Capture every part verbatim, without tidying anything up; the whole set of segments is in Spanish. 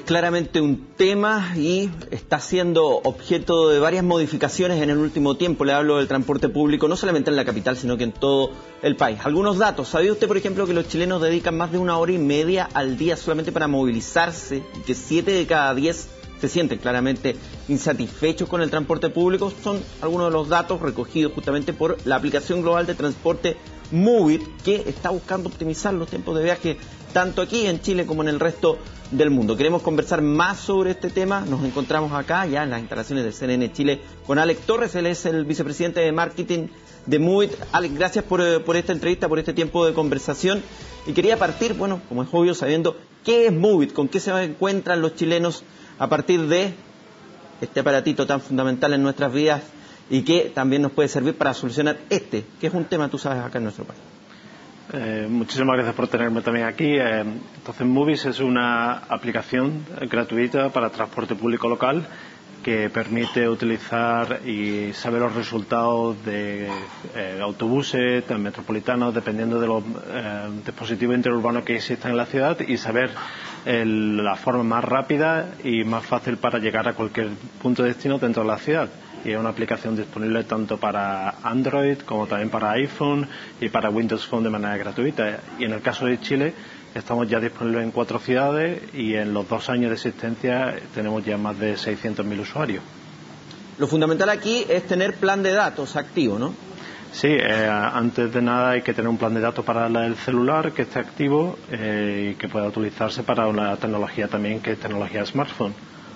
claramente un tema y está siendo objeto de varias modificaciones en el último tiempo. Le hablo del transporte público, no solamente en la capital, sino que en todo el país. Algunos datos. ¿Sabía usted, por ejemplo, que los chilenos dedican más de una hora y media al día solamente para movilizarse y que siete de cada diez se sienten claramente insatisfechos con el transporte público? Son algunos de los datos recogidos justamente por la aplicación global de transporte Moovit, que está buscando optimizar los tiempos de viaje tanto aquí en Chile como en el resto del mundo. Queremos conversar más sobre este tema. Nos encontramos acá ya en las instalaciones de C N N Chile con Alex Torres. Él es el vicepresidente de marketing de Moovit. Alex, gracias por, por esta entrevista, por este tiempo de conversación. Y quería partir, bueno, como es obvio, sabiendo qué es Moovit, con qué se encuentran los chilenos a partir de este aparatito tan fundamental en nuestras vidas y que también nos puede servir para solucionar este, que es un tema, tú sabes, acá en nuestro país. Eh, muchísimas gracias por tenerme también aquí. Eh, entonces, Moovit es una aplicación gratuita para transporte público local que permite utilizar y saber los resultados de eh, autobuses, de metropolitanos, dependiendo de los eh, dispositivos interurbanos que existan en la ciudad, y saber el, la forma más rápida y más fácil para llegar a cualquier punto de destino dentro de la ciudad. Y es una aplicación disponible tanto para Android como también para iPhone y para Windows Phone de manera gratuita. Y en el caso de Chile, estamos ya disponibles en cuatro ciudades y en los dos años de existencia tenemos ya más de seiscientos mil usuarios. Lo fundamental aquí es tener plan de datos activo, ¿no? Sí, eh, antes de nada hay que tener un plan de datos para el celular que esté activo eh, y que pueda utilizarse para una tecnología también que es tecnología smartphone.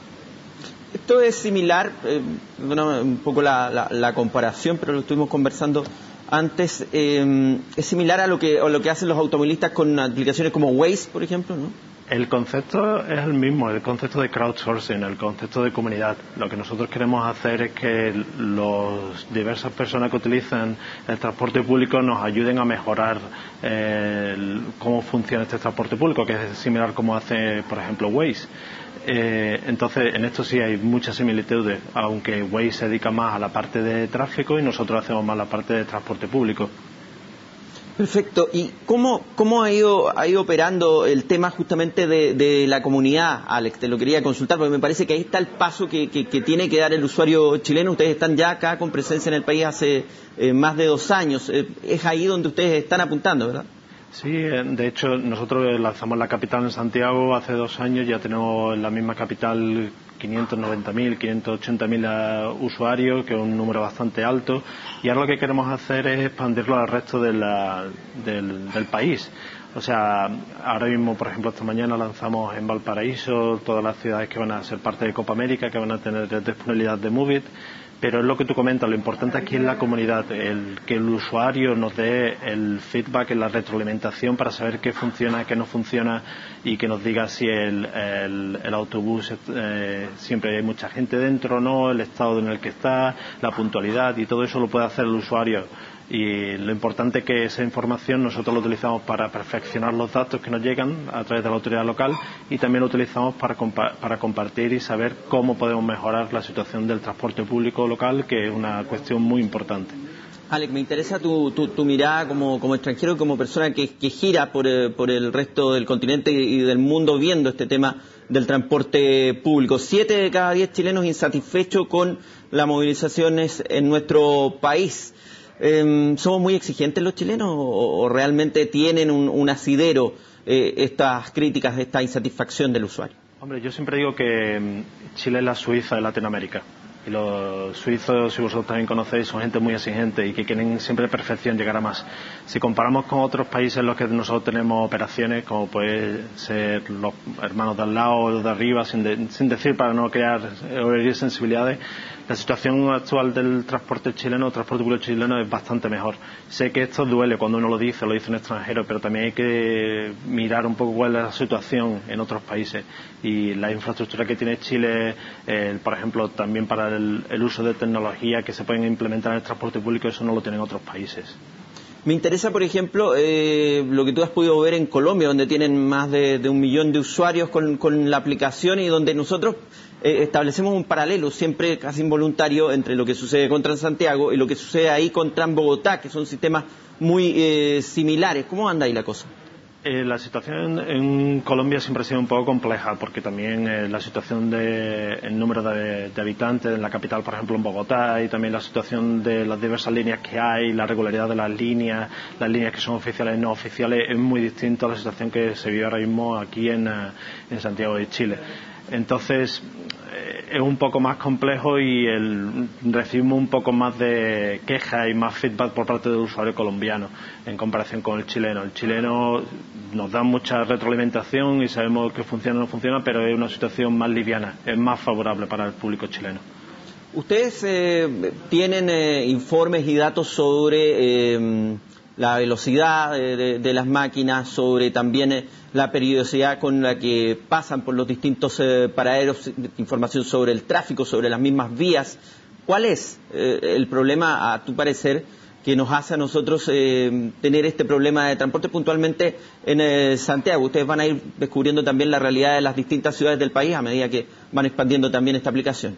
Esto es similar, eh, bueno, un poco la, la, la comparación, pero lo estuvimos conversando antes, eh, es similar a lo que a lo que hacen los automovilistas con aplicaciones como Waze, por ejemplo, ¿no? El concepto es el mismo, el concepto de crowdsourcing, el concepto de comunidad. Lo que nosotros queremos hacer es que las diversas personas que utilizan el transporte público nos ayuden a mejorar eh, el, cómo funciona este transporte público, que es similar como hace, por ejemplo, Waze. Eh, entonces, en esto sí hay muchas similitudes, aunque Waze se dedica más a la parte de tráfico y nosotros hacemos más la parte de transporte público. Perfecto. ¿Y cómo, cómo ha ido ha ido operando el tema justamente de, de la comunidad, Alex? Te lo quería consultar porque me parece que ahí está el paso que, que, que tiene que dar el usuario chileno. Ustedes están ya acá con presencia en el país hace eh, más de dos años. Eh, es ahí donde ustedes están apuntando, ¿verdad? Sí, de hecho nosotros lanzamos la capital en Santiago hace dos años, ya tenemos en la misma capital quinientos noventa mil, quinientos ochenta mil usuarios, que es un número bastante alto, y ahora lo que queremos hacer es expandirlo al resto de la, del, del país. O sea, ahora mismo, por ejemplo, esta mañana lanzamos en Valparaíso todas las ciudades que van a ser parte de Copa América, que van a tener disponibilidad de Moovit. Pero es lo que tú comentas, lo importante aquí es la comunidad, el que el usuario nos dé el feedback, la retroalimentación para saber qué funciona, qué no funciona, y que nos diga si el, el, el autobús eh, siempre hay mucha gente dentro o no, el estado en el que está, la puntualidad, y todo eso lo puede hacer el usuario. Y lo importante es que esa información nosotros lo utilizamos para perfeccionar los datos que nos llegan a través de la autoridad local, y también lo utilizamos para, compa para compartir y saber cómo podemos mejorar la situación del transporte público local, que es una cuestión muy importante. Alex, me interesa tu, tu, tu mirada como, como extranjero y como persona que, que gira por, eh, por el resto del continente y del mundo viendo este tema del transporte público. Siete de cada diez chilenos insatisfechos con las movilizaciones en nuestro país. Eh, ¿Somos muy exigentes los chilenos o, o realmente tienen un, un asidero eh, estas críticas, esta insatisfacción del usuario? Hombre, yo siempre digo que Chile es la Suiza de Latinoamérica. Y los suizos, si vosotros también conocéis, son gente muy exigente y que quieren siempre perfección, llegar a más. Si comparamos con otros países en los que nosotros tenemos operaciones, como puede ser los hermanos de al lado o los de arriba, sin, de, sin decir para no crear o herir sensibilidades, la situación actual del transporte chileno, el transporte público chileno, es bastante mejor. Sé que esto duele cuando uno lo dice, lo dice un extranjero, pero también hay que mirar un poco cuál es la situación en otros países. Y la infraestructura que tiene Chile, eh, por ejemplo, también para el, el uso de tecnología que se pueden implementar en el transporte público, eso no lo tienen otros países. Me interesa, por ejemplo, eh, lo que tú has podido ver en Colombia, donde tienen más de, de un millón de usuarios con, con la aplicación y donde nosotros eh, establecemos un paralelo siempre casi involuntario entre lo que sucede con Transantiago y lo que sucede ahí con Transbogotá, que son sistemas muy eh, similares. ¿Cómo anda ahí la cosa? Eh, la situación en Colombia siempre ha sido un poco compleja porque también eh, la situación de el número de, de habitantes en la capital, por ejemplo en Bogotá, y también la situación de las diversas líneas que hay, la regularidad de las líneas, las líneas que son oficiales y no oficiales, es muy distinta a la situación que se vive ahora mismo aquí en, en Santiago de Chile. Entonces es un poco más complejo y el, recibimos un poco más de quejas y más feedback por parte del usuario colombiano en comparación con el chileno. El chileno nos da mucha retroalimentación y sabemos que funciona o no funciona, pero es una situación más liviana, es más favorable para el público chileno. ¿Ustedes eh, tienen eh, informes y datos sobre eh, la velocidad de, de, de las máquinas, sobre también eh, la periodicidad con la que pasan por los distintos eh, paraderos, información sobre el tráfico, sobre las mismas vías? ¿Cuál es eh, el problema, a tu parecer, que nos hace a nosotros eh, tener este problema de transporte puntualmente en eh, Santiago? Ustedes van a ir descubriendo también la realidad de las distintas ciudades del país a medida que van expandiendo también esta aplicación.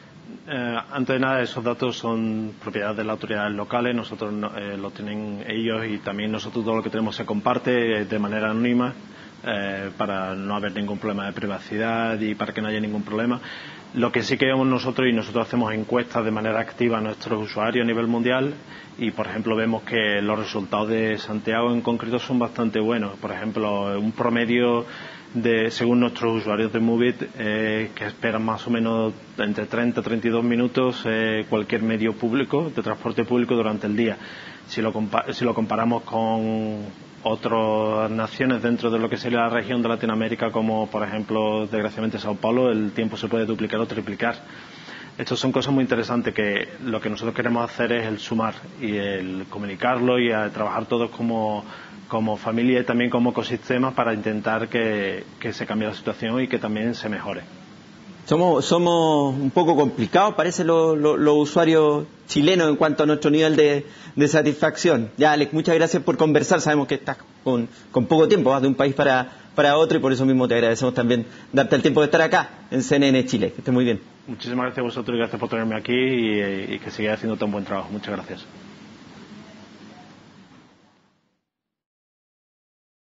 Eh, antes de nada, esos datos son propiedad de las autoridades locales, nosotros eh, lo tienen ellos y también nosotros todo lo que tenemos se comparte de manera anónima eh, para no haber ningún problema de privacidad y para que no haya ningún problema. Lo que sí que vemos nosotros, y nosotros hacemos encuestas de manera activa a nuestros usuarios a nivel mundial, y por ejemplo vemos que los resultados de Santiago en concreto son bastante buenos. Por ejemplo, un promedio de, según nuestros usuarios de Moovit, eh, que esperan más o menos entre treinta y treinta y dos minutos eh, cualquier medio público, de transporte público durante el día. Si lo, compa si lo comparamos con otras naciones dentro de lo que sería la región de Latinoamérica, como por ejemplo, desgraciadamente Sao Paulo, el tiempo se puede duplicar o triplicar. Estas son cosas muy interesantes que lo que nosotros queremos hacer es el sumar y el comunicarlo y a trabajar todos como, como familia y también como ecosistema para intentar que, que se cambie la situación y que también se mejore. Somos, somos un poco complicados, parece, los lo, lo usuarios chilenos en cuanto a nuestro nivel de, de satisfacción. Ya, Alex, muchas gracias por conversar. Sabemos que estás con, con poco tiempo, vas de un país para, para otro, y por eso mismo te agradecemos también darte el tiempo de estar acá en C N N Chile. Que estés muy bien. Muchísimas gracias a vosotros y gracias por tenerme aquí y, y que sigáis haciendo tan buen trabajo. Muchas gracias.